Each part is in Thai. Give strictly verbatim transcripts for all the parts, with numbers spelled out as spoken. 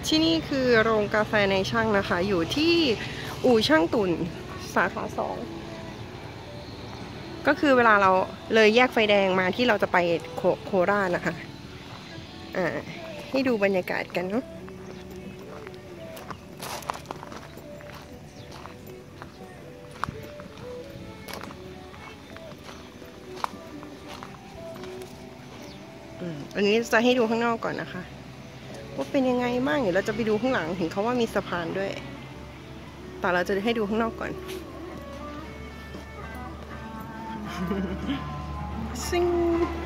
ที่นี่คือโรงกาแฟในช่างนะคะอยู่ที่อู่ช่างตุ่นสาขาสองก็คือเวลาเราเลยแยกไฟแดงมาที่เราจะไปโคโคราชนะคะอ่าให้ดูบรรยากาศกันเนาะอันนี้จะให้ดูข้างนอกก่อนนะคะว่าเป็นยังไงบ้างเดี๋ยวเราจะไปดูข้างหลังเห็นเขาว่ามีสะพานด้วยแต่เราจะให้ดูข้างนอกก่อนซิง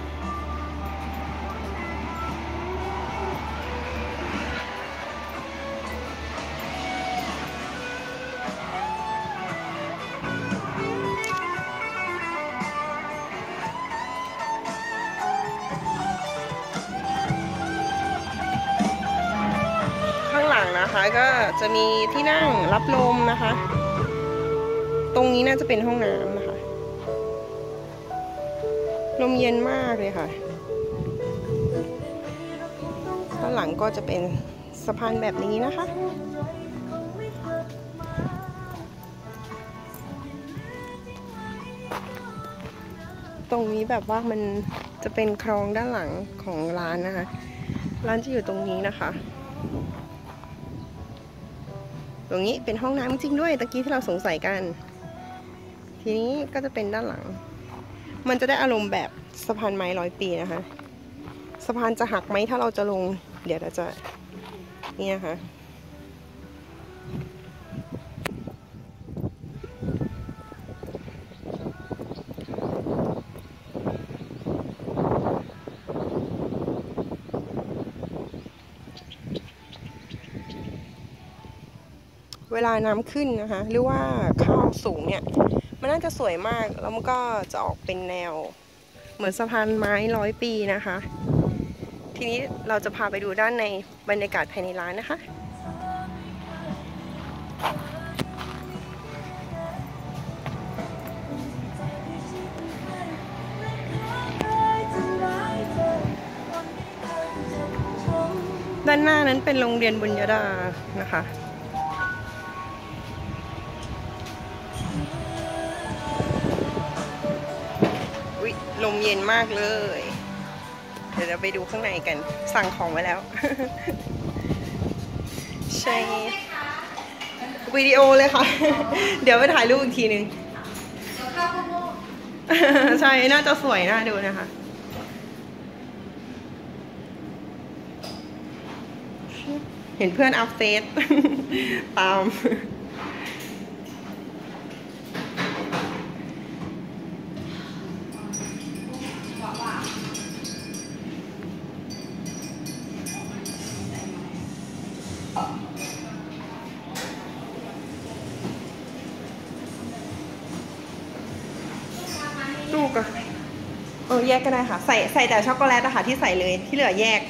นะคะก็จะมีที่นั่งรับลมนะคะตรงนี้น่าจะเป็นห้องน้ำนะคะลมเย็นมากเลยค่ะด้านหลังก็จะเป็นสะพานแบบนี้นะคะตรงนี้แบบว่ามันจะเป็นคลองด้านหลังของร้านนะคะร้านจะอยู่ตรงนี้นะคะตรงนี้เป็นห้องน้ำจริงด้วยตะกี้ที่เราสงสัยกันทีนี้ก็จะเป็นด้านหลังมันจะได้อารมณ์แบบสะพานไม้ร้อยปีนะคะสะพานจะหักไหมถ้าเราจะลงเดี๋ยวเราจะนี่นะคะเวลาน้ำขึ้นนะคะหรือว่าเข้าสูงเนี่ยมันน่าจะสวยมากแล้วมันก็จะออกเป็นแนวเหมือนสะพานไม้ร้อยปีนะคะทีนี้เราจะพาไปดูด้านในบรรยากาศภายในร้านนะคะด้านหน้านั้นเป็นโรงเรียนบุญญาดานะคะลมเย็นมากเลยเดี๋ยวเราไปดูข้างในกันสั่งของไว้แล้วใช่วิดีโอเลยค่ะเดี๋ยวไปถ่ายรูปอีกทีนึงใช่น่าจะสวยน่าดูนะคะเห็นเพื่อนอัพเฟซตามลูกอะเออแยกก็ได้ค่ะใส่ใส่แต่ช็อกโกแลตอะค่ะที่ใส่เลยที่เหลือแยก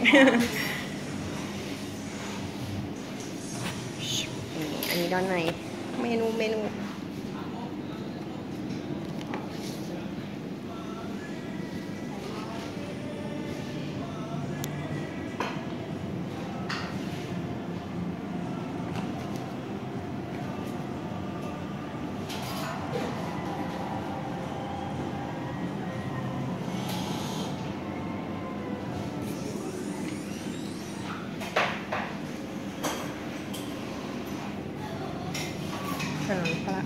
อันนี้ด้านในเมนูเมนูขนมปลา